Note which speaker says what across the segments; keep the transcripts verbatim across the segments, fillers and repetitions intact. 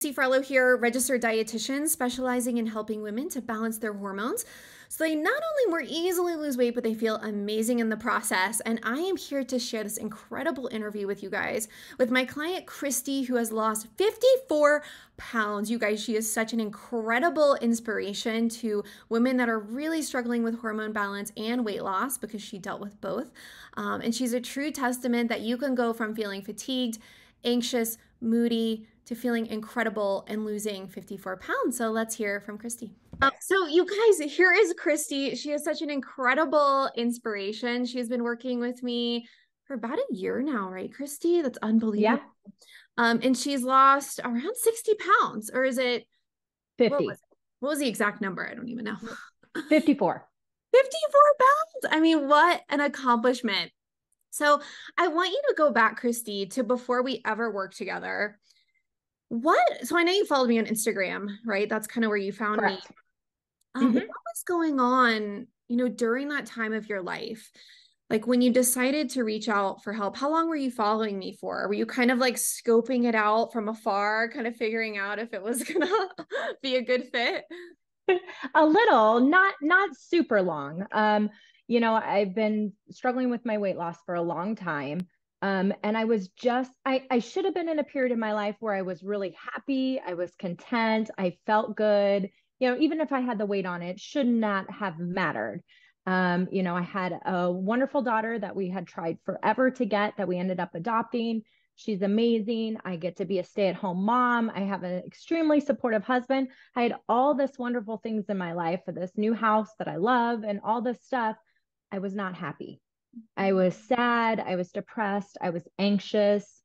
Speaker 1: Farlow here, registered dietitian specializing in helping women to balance their hormones so they not only more easily lose weight, but they feel amazing in the process. And I am here to share this incredible interview with you guys with my client, Kristi, who has lost fifty-four pounds. You guys, she is such an incredible inspiration to women that are really struggling with hormone balance and weight loss because she dealt with both. Um, and she's a true testament that you can go from feeling fatigued, anxious, moody, to feeling incredible and losing fifty-four pounds. So let's hear from Kristi. Um, so you guys, here is Kristi. She is such an incredible inspiration. She has been working with me for about a year now, right, Kristi? That's unbelievable.
Speaker 2: Yeah.
Speaker 1: Um, and she's lost around sixty pounds, or is it, what was
Speaker 2: fifty.
Speaker 1: it? What was the exact number? I don't even know.
Speaker 2: fifty-four.
Speaker 1: fifty-four pounds. I mean, what an accomplishment. So I want you to go back, Kristi, to before we ever worked together. What, so I know you followed me on Instagram, right? That's kind of where you found me.
Speaker 2: Correct.
Speaker 1: Um,
Speaker 2: Mm-hmm.
Speaker 1: what was going on, you know, during that time of your life? Like when you decided to reach out for help, how long were you following me for? Were you kind of like scoping it out from afar, kind of figuring out if it was gonna be a good fit?
Speaker 2: A little, not not super long. Um, you know, I've been struggling with my weight loss for a long time. Um, and I was just, I, I should have been in a period in my life where I was really happy. I was content. I felt good. You know, even if I had the weight on it, should not have mattered. Um, you know, I had a wonderful daughter that we had tried forever to get, that we ended up adopting. She's amazing. I get to be a stay-at-home mom. I have an extremely supportive husband. I had all this wonderful things in my life, for this new house that I love and all this stuff. I was not happy. I was sad. I was depressed. I was anxious.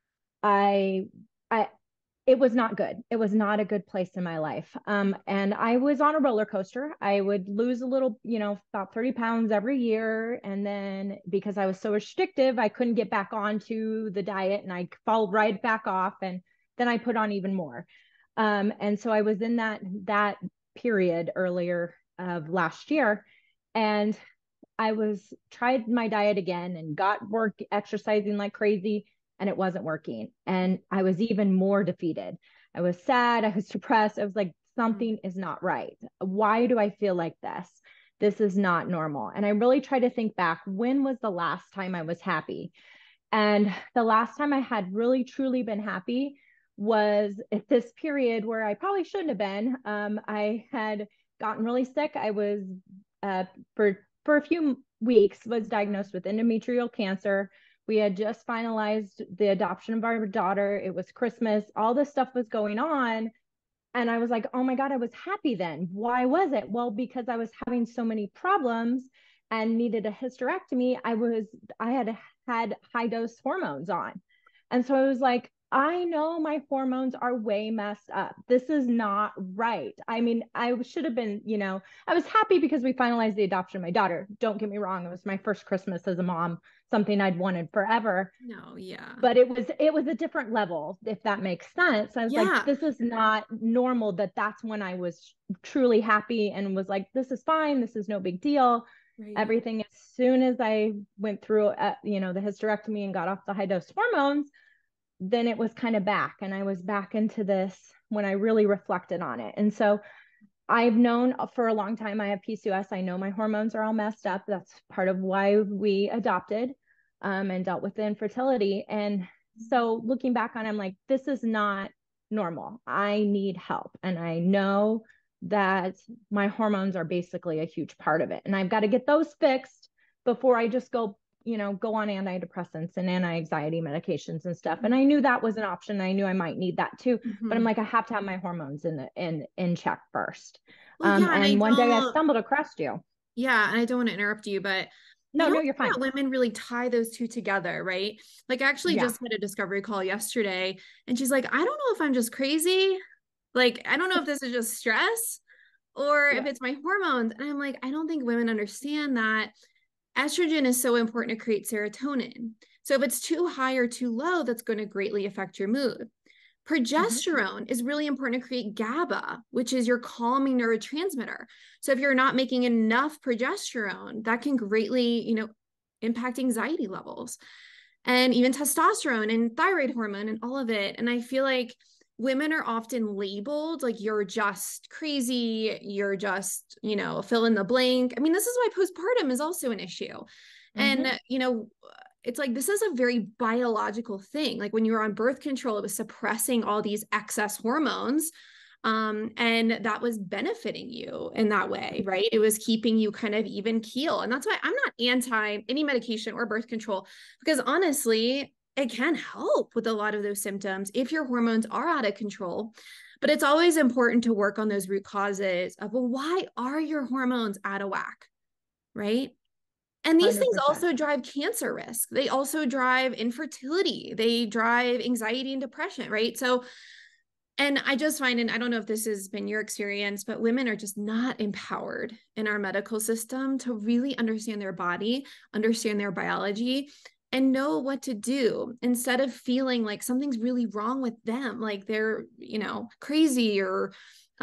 Speaker 2: I, I, it was not good. It was not a good place in my life. Um, and I was on a roller coaster. I would lose a little, you know, about thirty pounds every year. And then because I was so restrictive, I couldn't get back onto the diet and I fall right back off. And then I put on even more. Um, and so I was in that, that period earlier of last year. And I was tried my diet again and got work exercising like crazy, and it wasn't working. And I was even more defeated. I was sad. I was depressed. I was like, something is not right. Why do I feel like this? This is not normal. And I really tried to think back, when was the last time I was happy? And the last time I had really truly been happy was at this period where I probably shouldn't have been. Um, I had gotten really sick. I was uh, for for a few weeks was diagnosed with endometrial cancer. We had just finalized the adoption of our daughter. It was Christmas. All this stuff was going on. And I was like, oh my God, I was happy then. Why was it? Well, because I was having so many problems and needed a hysterectomy. I was, I had had high dose hormones on. And so I was like, I know my hormones are way messed up. This is not right. I mean, I should have been, you know, I was happy because we finalized the adoption of my daughter. Don't get me wrong. It was my first Christmas as a mom, something I'd wanted forever.
Speaker 1: No, yeah.
Speaker 2: But it was it was a different level, if that makes sense. I was like,
Speaker 1: Yeah.
Speaker 2: this is not normal. That that's when I was truly happy and was like, this is fine. This is no big deal.
Speaker 1: Right.
Speaker 2: Everything, as soon as I went through, uh, you know, the hysterectomy and got off the high dose hormones, then it was kind of back, and I was back into this when I really reflected on it. And so I've known for a long time I have P C O S. I know my hormones are all messed up. That's part of why we adopted um, and dealt with the infertility. And so looking back on it, I'm like, this is not normal. I need help. And I know that my hormones are basically a huge part of it. And I've got to get those fixed before I just go, you know, go on antidepressants and anti-anxiety medications and stuff. And I knew that was an option. I knew I might need that too,
Speaker 1: Mm-hmm.
Speaker 2: but I'm like, I have to have my hormones in the, in, in check first.
Speaker 1: Well,
Speaker 2: Um,
Speaker 1: yeah, and,
Speaker 2: and
Speaker 1: I
Speaker 2: one day I
Speaker 1: don't,
Speaker 2: stumbled across you.
Speaker 1: yeah, and I don't want to interrupt you, but I
Speaker 2: No,
Speaker 1: don't
Speaker 2: no,
Speaker 1: think
Speaker 2: you're fine.
Speaker 1: that women really tie those two together, right? Like I actually
Speaker 2: Yeah.
Speaker 1: just had a discovery call yesterday and she's like, I don't know if I'm just crazy. Like, I don't know if this is just stress or if
Speaker 2: Yeah.
Speaker 1: it's my hormones. And I'm like, I don't think women understand that estrogen is so important to create serotonin. So if it's too high or too low, that's going to greatly affect your mood.
Speaker 2: Mm-hmm.
Speaker 1: Progesterone is really important to create GABA, which is your calming neurotransmitter. So if you're not making enough progesterone, that can greatly, you know, impact anxiety levels and even testosterone and thyroid hormone and all of it. And I feel like women are often labeled like you're just crazy, you're just, you know, fill in the blank. I mean, this is why postpartum is also an issue.
Speaker 2: Mm-hmm.
Speaker 1: And, you know, it's like this is a very biological thing. Like when you were on birth control, it was suppressing all these excess hormones. Um, and that was benefiting you in that way, right? It was keeping you kind of even keel. And that's why I'm not anti any medication or birth control, because honestly, it can help with a lot of those symptoms if your hormones are out of control. But it's always important to work on those root causes of, well, why are your hormones out of whack? Right. And these things
Speaker 2: one hundred percent.
Speaker 1: also drive cancer risk. They also drive infertility. They drive anxiety and depression, right? So, and I just find, and I don't know if this has been your experience, but women are just not empowered in our medical system to really understand their body, understand their biology, and know what to do instead of feeling like something's really wrong with them, like they're, you know, crazy or,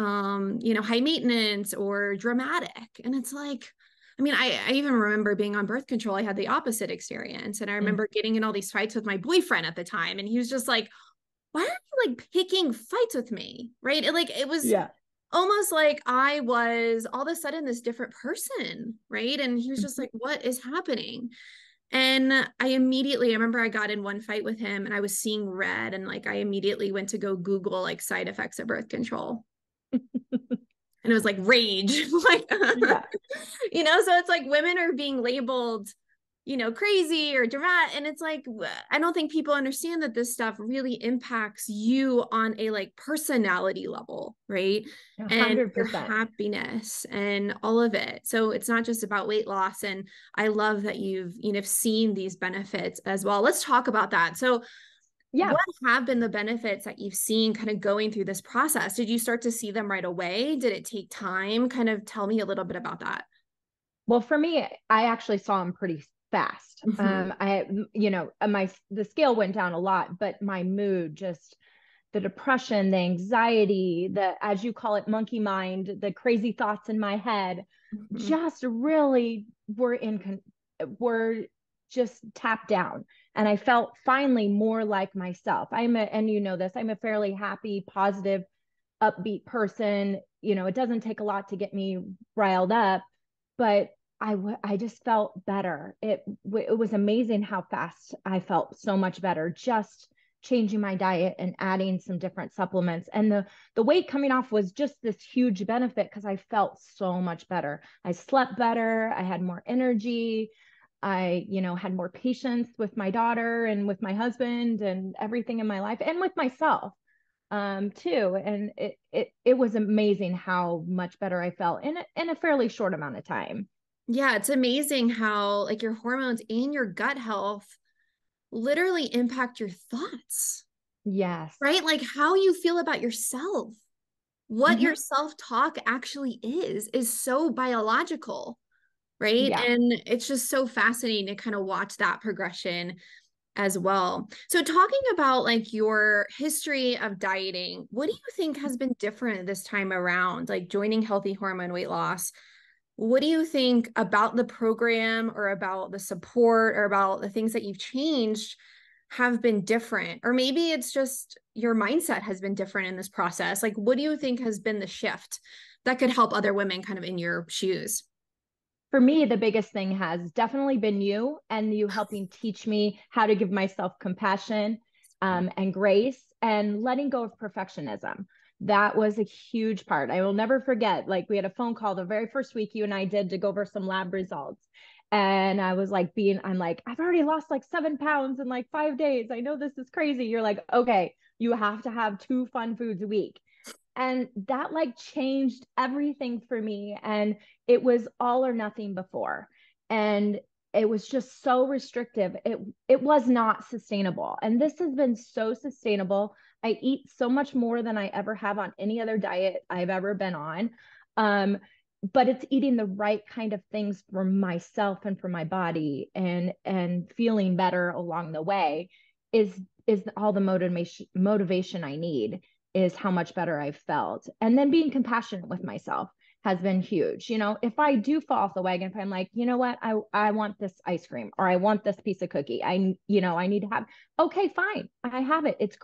Speaker 1: um, you know, high maintenance or dramatic. And it's like, I mean, I, I even remember being on birth control. I had the opposite experience. And I
Speaker 2: Mm.
Speaker 1: remember getting in all these fights with my boyfriend at the time. And he was just like, why are you like picking fights with me? Right. It, like it was
Speaker 2: Yeah.
Speaker 1: almost like I was all of a sudden this different person. Right. And he was just
Speaker 2: Mhm.
Speaker 1: like, what is happening? And I immediately, I remember I got in one fight with him and I was seeing red. And like I immediately went to go Google like side effects of birth control. And it was like rage. Like,
Speaker 2: Yeah.
Speaker 1: you know, so it's like women are being labeled, you know, crazy or dramatic. And it's like, I don't think people understand that this stuff really impacts you on a like personality level, right? And your
Speaker 2: one hundred percent.
Speaker 1: happiness and all of it. So it's not just about weight loss. And I love that you've, you know, seen these benefits as well. Let's talk about that. So
Speaker 2: Yeah.
Speaker 1: what have been the benefits that you've seen kind of going through this process? Did you start to see them right away? Did it take time? Kind of tell me a little bit about that.
Speaker 2: Well, for me, I actually saw them pretty fast.
Speaker 1: Mm-hmm.
Speaker 2: Um, I, you know, my the scale went down a lot, but my mood, just the depression, the anxiety, the, as you call it, monkey mind, the crazy thoughts in my head,
Speaker 1: Mm-hmm.
Speaker 2: just really were in were just tapped down, and I felt finally more like myself. I'm a, and you know this, I'm a fairly happy, positive, upbeat person. You know, it doesn't take a lot to get me riled up, but I, w- I just felt better. It, it was amazing how fast I felt so much better just changing my diet and adding some different supplements. And the, the weight coming off was just this huge benefit because I felt so much better. I slept better. I had more energy. I, you know, had more patience with my daughter and with my husband and everything in my life and with myself um too. And it it it was amazing how much better I felt in a, in a fairly short amount of time.
Speaker 1: Yeah, it's amazing how like your hormones and your gut health literally impact your thoughts,
Speaker 2: Yes.
Speaker 1: right? Like how you feel about yourself, what your
Speaker 2: Hmm.
Speaker 1: self-talk actually is, is so biological, right?
Speaker 2: Yeah.
Speaker 1: And it's just so fascinating to kind of watch that progression as well. So talking about like your history of dieting, what do you think has been different this time around, like joining healthy hormone weight loss? What do you think about the program or about the support or about the things that you've changed have been different? Or maybe it's just your mindset has been different in this process. Like, what do you think has been the shift that could help other women kind of in your shoes?
Speaker 2: For me, the biggest thing has definitely been you and you helping teach me how to give myself compassion um, and grace and letting go of perfectionism. That was a huge part. I will never forget. Like, we had a phone call the very first week you and I did to go over some lab results. And I was like, being, I'm like, I've already lost like seven pounds in like five days. I know this is crazy. You're like, okay, you have to have two fun foods a week. And that like changed everything for me. And it was all or nothing before. And it was just so restrictive. It it was not sustainable. And this has been so sustainable. I eat so much more than I ever have on any other diet I've ever been on. Um, but it's eating the right kind of things for myself and for my body, and and feeling better along the way is is all the motivation motivation I need, is how much better I've felt. And then being compassionate with myself has been huge. You know, if I do fall off the wagon, if I'm like, you know what, I, I want this ice cream or I want this piece of cookie, I, you know, I need to have, okay, fine. I have it. It's great.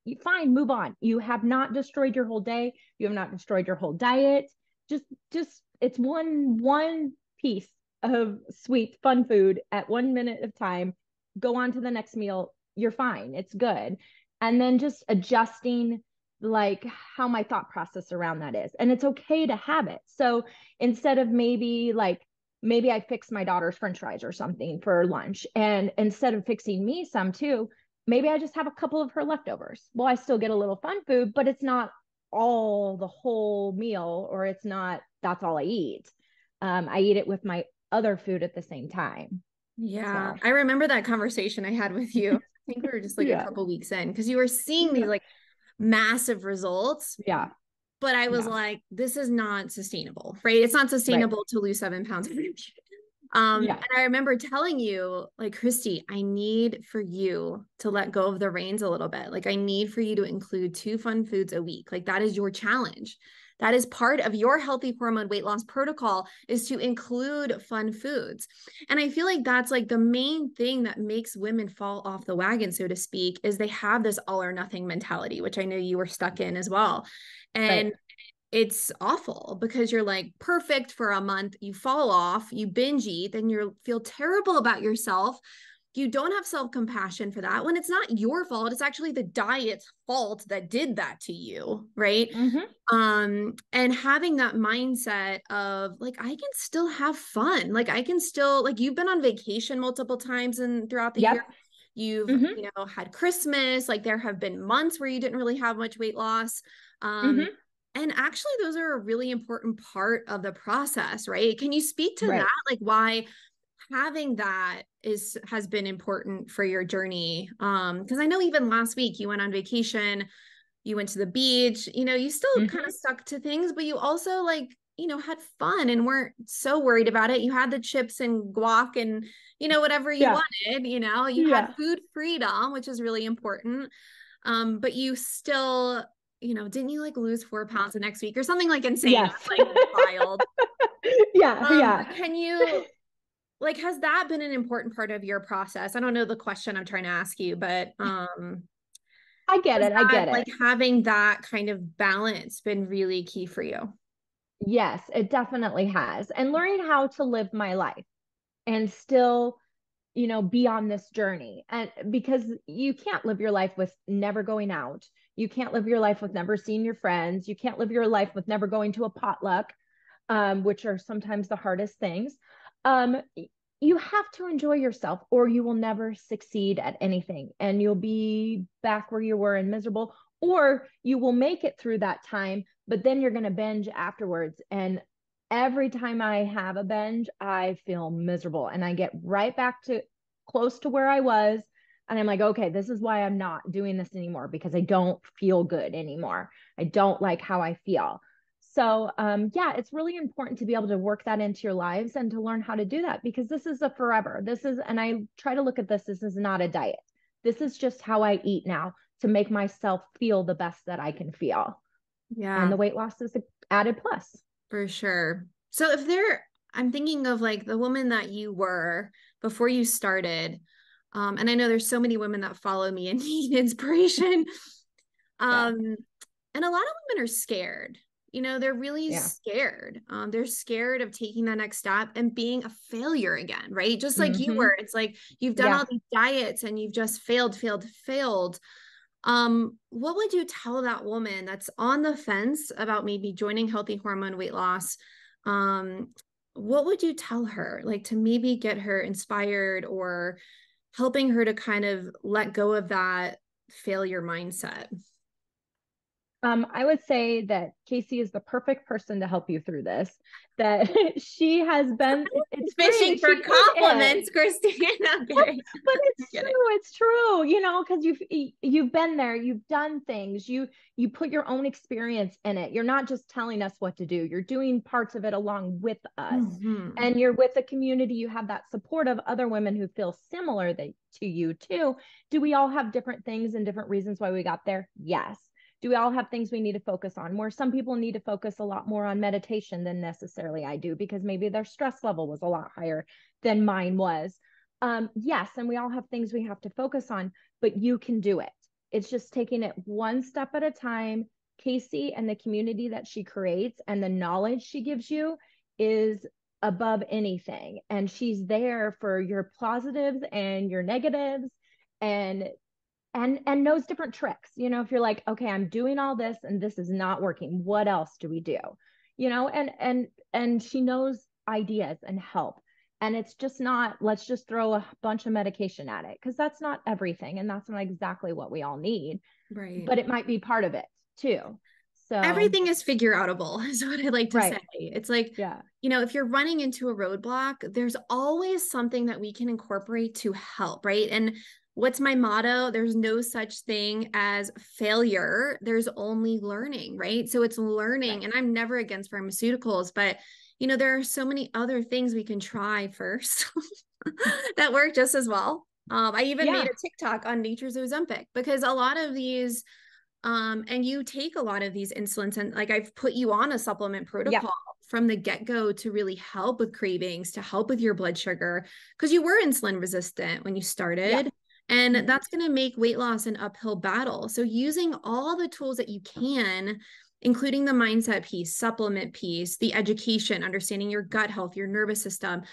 Speaker 2: you fine, move on. You have not destroyed your whole day. You have not destroyed your whole diet. Just, just it's one, one piece of sweet, fun food at one minute of time. Go on to the next meal. You're fine. It's good. And then just adjusting like how my thought process around that is. And it's okay to have it. So instead of maybe like, maybe I fix my daughter's French fries or something for lunch. And instead of fixing me some too, maybe I just have a couple of her leftovers. Well, I still get a little fun food, but it's not all the whole meal, or it's not, that's all I eat. Um, I eat it with my other food at the same time.
Speaker 1: Yeah.
Speaker 2: So,
Speaker 1: I remember that conversation I had with you. I think we were just like a
Speaker 2: yeah.
Speaker 1: couple weeks in because you were seeing these
Speaker 2: Yeah.
Speaker 1: like massive results.
Speaker 2: Yeah.
Speaker 1: But I was
Speaker 2: Yeah.
Speaker 1: like, this is not sustainable, right? It's not
Speaker 2: Right.
Speaker 1: sustainable to lose seven pounds. Um,
Speaker 2: Yeah.
Speaker 1: and I remember telling you, like, Kristi, I need for you to let go of the reins a little bit. Like, I need for you to include two fun foods a week. Like, that is your challenge. That is part of your healthy hormone weight loss protocol, is to include fun foods. And I feel like that's like the main thing that makes women fall off the wagon, so to speak, is they have this all or nothing mentality, which I know you were stuck in as well.
Speaker 2: Right.
Speaker 1: And it's awful because you're like perfect for a month, you fall off, you binge eat, then you feel terrible about yourself. You don't have self-compassion for that when it's not your fault. It's actually the diet's fault that did that to you, right?
Speaker 2: Mm-hmm.
Speaker 1: Um, and having that mindset of like, I can still have fun. Like I can still, like, you've been on vacation multiple times and throughout the year.
Speaker 2: Yep.
Speaker 1: You've,
Speaker 2: Mm-hmm.
Speaker 1: you know, had Christmas, like there have been months where you didn't really have much weight loss. Um,
Speaker 2: Mm-hmm.
Speaker 1: and actually, those are a really important part of the process, right? Can you speak to
Speaker 2: Right.
Speaker 1: that? Like why having that is has been important for your journey? Um, because I know even last week you went on vacation, you went to the beach, you know, you still kind
Speaker 2: Mm-hmm.
Speaker 1: of stuck to things, but you also like, you know, had fun and weren't so worried about it. You had the chips and guac and, you know, whatever you
Speaker 2: Yeah.
Speaker 1: wanted, you know, you had
Speaker 2: Yeah.
Speaker 1: food freedom, which is really important. Um, but you still, you know, didn't you like lose four pounds the next week or something like insane? It
Speaker 2: Yes.
Speaker 1: was like wild.
Speaker 2: Yeah.
Speaker 1: Um,
Speaker 2: Yeah.
Speaker 1: but can you like, has that been an important part of your process? I don't know the question I'm trying to ask you, but um,
Speaker 2: I get
Speaker 1: has
Speaker 2: it. I
Speaker 1: that
Speaker 2: get
Speaker 1: like
Speaker 2: it.
Speaker 1: having that kind of balance been really key for you?
Speaker 2: Yes, it definitely has. And learning how to live my life and still, you know, be on this journey. And because you can't live your life with never going out. You can't live your life with never seeing your friends. You can't live your life with never going to a potluck, um, which are sometimes the hardest things. Um, you have to enjoy yourself or you will never succeed at anything and you'll be back where you were and miserable, or you will make it through that time, but then you're going to binge afterwards. And every time I have a binge, I feel miserable and I get right back to close to where I was. And I'm like, okay, this is why I'm not doing this anymore, because I don't feel good anymore. I don't like how I feel. So, um, yeah, it's really important to be able to work that into your lives and to learn how to do that, because this is a forever. This is, and I try to look at this, this is not a diet. This is just how I eat now to make myself feel the best that I can feel. And
Speaker 1: Yeah,
Speaker 2: the weight loss is an added plus.
Speaker 1: for sure. So if there, I'm thinking of like the woman that you were before you started. Um, and I know there's so many women that follow me and need inspiration.
Speaker 2: Yeah.
Speaker 1: Um, and a lot of women are scared. You know, they're really
Speaker 2: Yeah.
Speaker 1: scared. Um, they're scared of taking that next step and being a failure again, right? Just like you
Speaker 2: Mm-hmm.
Speaker 1: were. It's like you've done all
Speaker 2: Yeah.
Speaker 1: these diets and you've just failed, failed, failed. Um, what would you tell that woman that's on the fence about maybe joining healthy hormone weight loss? Um, what would you tell her, like to maybe get her inspired or helping her to kind of let go of that failure mindset?
Speaker 2: Um, I would say that Casey is the perfect person to help you through this. That she has been, it's
Speaker 1: Fishing
Speaker 2: great.
Speaker 1: for
Speaker 2: She did it.
Speaker 1: compliments, Christine. I'm kidding.
Speaker 2: But
Speaker 1: I'm
Speaker 2: it's
Speaker 1: kidding.
Speaker 2: true. It's true. You know, because you've you've been there, you've done things, you you put your own experience in it. You're not just telling us what to do. You're doing parts of it along with us.
Speaker 1: Mm-hmm.
Speaker 2: And you're with a community, you have that support of other women who feel similar that, to you too. Do we all have different things and different reasons why we got there? Yes. Do we all have things we need to focus on? Where some people need to focus a lot more on meditation than necessarily I do, because maybe their stress level was a lot higher than mine was. Um, yes, and we all have things we have to focus on, but you can do it. It's just taking it one step at a time. Casey and the community that she creates and the knowledge she gives you is above anything. And she's there for your positives and your negatives, and and and knows different tricks. You know, if you're like, okay, I'm doing all this and this is not working, what else do we do? You know, and and and she knows ideas and help. And it's just not, let's just throw a bunch of medication at it, because that's not everything. And that's not exactly what we all need,
Speaker 1: Right.
Speaker 2: but it might be part of it too. So,
Speaker 1: Everything is figure outable is what I like to say.
Speaker 2: right.
Speaker 1: It's like,
Speaker 2: Yeah.
Speaker 1: you know, if you're running into a roadblock, there's always something that we can incorporate to help, right? And what's my motto? There's no such thing as failure. There's only learning, right? So it's learning.
Speaker 2: Right.
Speaker 1: And I'm never against pharmaceuticals, but you know, there are so many other things we can try first that work just as well. Um, I even made
Speaker 2: Yeah.
Speaker 1: a TikTok on nature's Ozempic, because a lot of these um, and you take a lot of these insulins, and like I've put you on a supplement
Speaker 2: Yep.
Speaker 1: protocol from the get-go to really help with cravings, to help with your blood sugar, because you were insulin resistant when you
Speaker 2: Yep.
Speaker 1: started. And
Speaker 2: Mm-hmm.
Speaker 1: that's going to make weight loss an uphill battle. So using all the tools that you can, including the mindset piece, supplement piece, the education, understanding your gut health, your nervous system,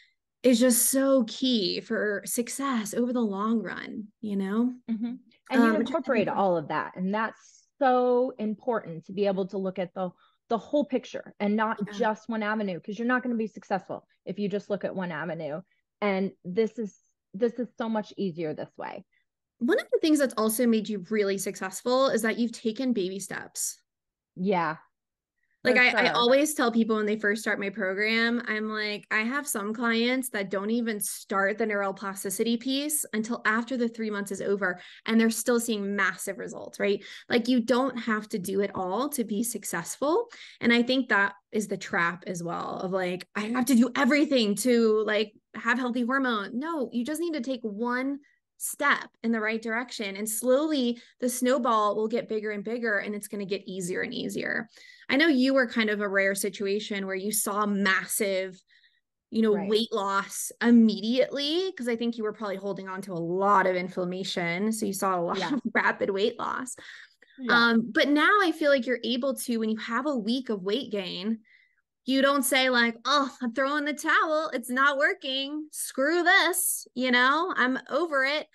Speaker 1: is just so key for success over the long run, you know?
Speaker 2: Mm-hmm. And you
Speaker 1: Um, which I
Speaker 2: incorporate
Speaker 1: think,
Speaker 2: all of that. And that's so important, to be able to look at the the whole picture and not
Speaker 1: yeah.
Speaker 2: just one avenue, because you're not going to be successful if you just look at one avenue. And this is this is so much easier this way.
Speaker 1: One of the things that's also made you really successful is that you've taken baby steps.
Speaker 2: Yeah,
Speaker 1: Like
Speaker 2: for
Speaker 1: I, I
Speaker 2: sure.
Speaker 1: always tell people when they first start my program, I'm like, I have some clients that don't even start the neuroplasticity piece until after the three months is over, and they're still seeing massive results, right? Like you don't have to do it all to be successful. And I think that is the trap as well, of like, I have to do everything to like have healthy hormone. No, you just need to take one step in the right direction, and slowly the snowball will get bigger and bigger, and it's going to get easier and easier. I know you were kind of a rare situation where you saw massive, you know,
Speaker 2: Right.
Speaker 1: weight loss immediately, because I think you were probably holding on to a lot of inflammation. So you saw a lot
Speaker 2: Yeah.
Speaker 1: of rapid weight loss.
Speaker 2: Yeah.
Speaker 1: Um, but now I feel like you're able to, when you have a week of weight gain, you don't say like, oh, I'm throwing the towel, it's not working, screw this, you know, I'm over it.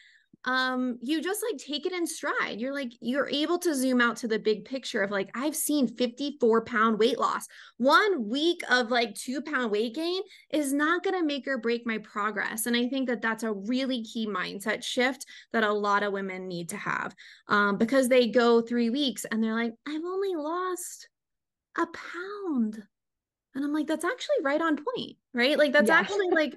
Speaker 1: Um you just like take it in stride. You're like, you're able to zoom out to the big picture of like, I've seen fifty-four pound weight loss. One week of like two pound weight gain is not going to make or break my progress. And I think that that's a really key mindset shift that a lot of women need to have, um, because they go three weeks and they're like, I've only lost a pound. And I'm like, that's actually right on point, right? Like, that's
Speaker 2: Yeah.
Speaker 1: actually like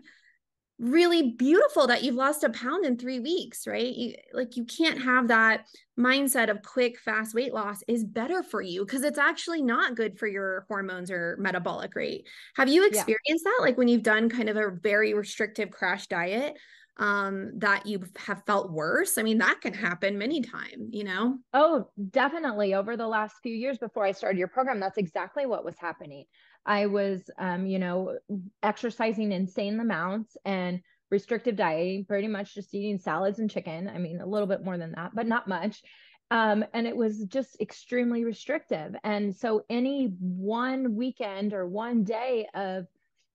Speaker 1: really beautiful that you've lost a pound in three weeks, right? You, like, you can't have that mindset of quick, fast weight loss is better for you, because it's actually not good for your hormones or metabolic rate. Have you
Speaker 2: Yeah.
Speaker 1: experienced that? Like, when you've done kind of a very restrictive crash diet, um, that you have felt worse? I mean, that can happen many times, you know?
Speaker 2: Oh, definitely. Over the last few years before I started your program, that's exactly what was happening. I was, um, you know, exercising insane amounts and restrictive dieting, pretty much just eating salads and chicken. I mean, a little bit more than that, but not much. Um, and it was just extremely restrictive. And so any one weekend or one day of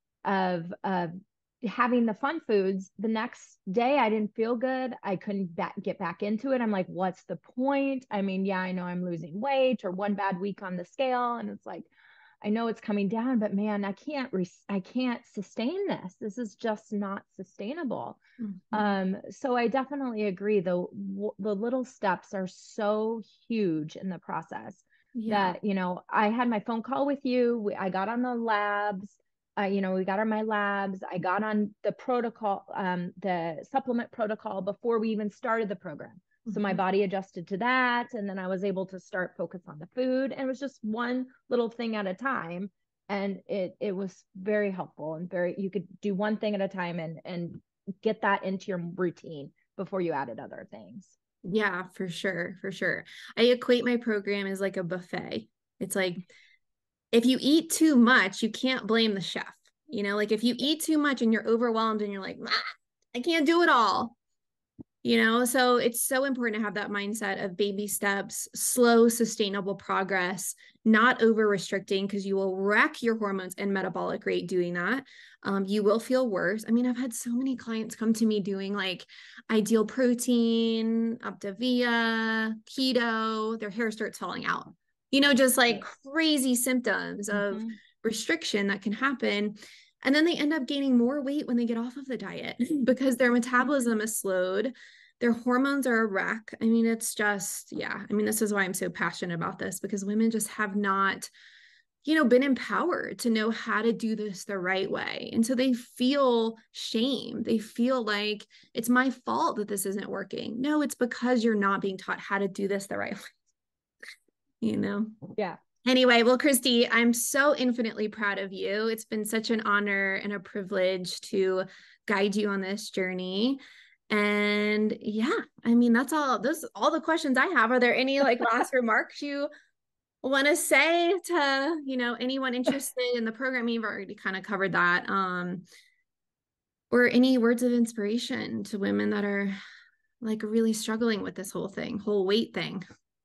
Speaker 2: of of having the fun foods, the next day I didn't feel good. I couldn't back, get back into it. I'm like, what's the point? I mean, yeah, I know I'm losing weight, or one bad week on the scale, and it's like, I know it's coming down, but man, I can't re- I can't sustain this. This is just not sustainable.
Speaker 1: Mhm.
Speaker 2: Um, so I definitely agree. The the little steps are so huge in the process,
Speaker 1: Yeah.
Speaker 2: that, you know, I had my phone call with you. I got on the labs. Uh, you know, we got on my labs. I got on the protocol, um, the supplement protocol, before we even started the program. So my
Speaker 1: Mhm.
Speaker 2: body adjusted to that. And then I was able to start focus on the food. And it was just one little thing at a time. And it it was very helpful, and very, you could do one thing at a time, and and get that into your routine before you added other things.
Speaker 1: Yeah, for sure, for sure. I equate my program as like a buffet. It's like, if you eat too much, you can't blame the chef. You know, like if you eat too much and you're overwhelmed and you're like, ah, I can't do it all. You know, so it's so important to have that mindset of baby steps, slow, sustainable progress, not over restricting, because you will wreck your hormones and metabolic rate doing that. Um, you will feel worse. I mean, I've had so many clients come to me doing like ideal protein, Optavia, keto, their hair starts falling out, you know, just like
Speaker 2: Right.
Speaker 1: crazy symptoms of
Speaker 2: Mhm.
Speaker 1: restriction that can happen. And then they end up gaining more weight when they get off of the diet because their metabolism
Speaker 2: Mhm.
Speaker 1: is slowed, their hormones are a wreck. I mean, it's just, yeah. I mean, this is why I'm so passionate about this, because women just have not, you know, been empowered to know how to do this the right way. And so they feel shame. They feel like it's my fault that this isn't working. No, it's because you're not being taught how to do this the right way, you know?
Speaker 2: Yeah.
Speaker 1: Anyway, well, Kristi, I'm so infinitely proud of you. It's been such an honor and a privilege to guide you on this journey. And yeah, I mean, that's all, those, all the questions I have. Are there any like last remarks you want to say to, you know, anyone interested in the program? You've already kind of covered that. Um, or any words of inspiration to women that are like really struggling with this whole thing, whole weight thing.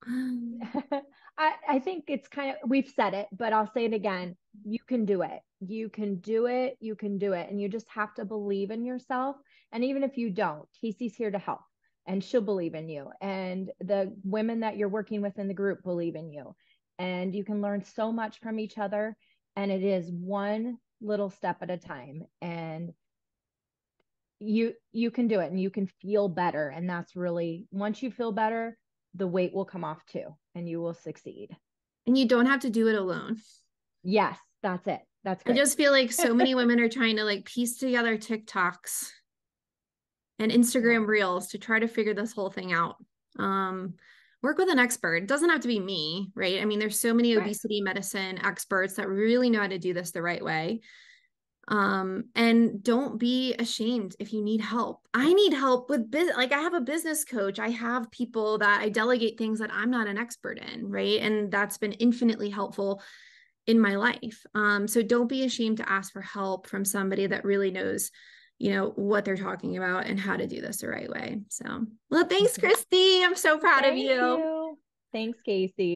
Speaker 2: I, I think it's kind of, we've said it, but I'll say it again. You can do it. You can do it. You can do it. And you just have to believe in yourself. And even if you don't, Casey's here to help and she'll believe in you. And the women that you're working with in the group believe in you. And you can learn so much from each other. And it is one little step at a time. And you you can do it and you can feel better. And that's really, once you feel better, the weight will come off too and you will succeed.
Speaker 1: And you don't have to do it alone.
Speaker 2: Yes, that's it. That's
Speaker 1: I
Speaker 2: great.
Speaker 1: just feel like so many women are trying to like piece together TikToks and
Speaker 2: Yeah.
Speaker 1: Instagram reels to try to figure this whole thing out. Um, work with an expert. It doesn't have to be me, right? I mean, there's so many
Speaker 2: Right.
Speaker 1: obesity medicine experts that really know how to do this the right way. Um, and don't be ashamed if you need help. I need help with business. Like I have a business coach. I have people that I delegate things that I'm not an expert in, right? And that's been infinitely helpful in my life. Um, so don't be ashamed to ask for help from somebody that really knows, you know, what they're talking about and how to do this the right way. So, well, thanks, Kristi. I'm so proud of
Speaker 2: Thank
Speaker 1: you.
Speaker 2: you. Thanks, Casey.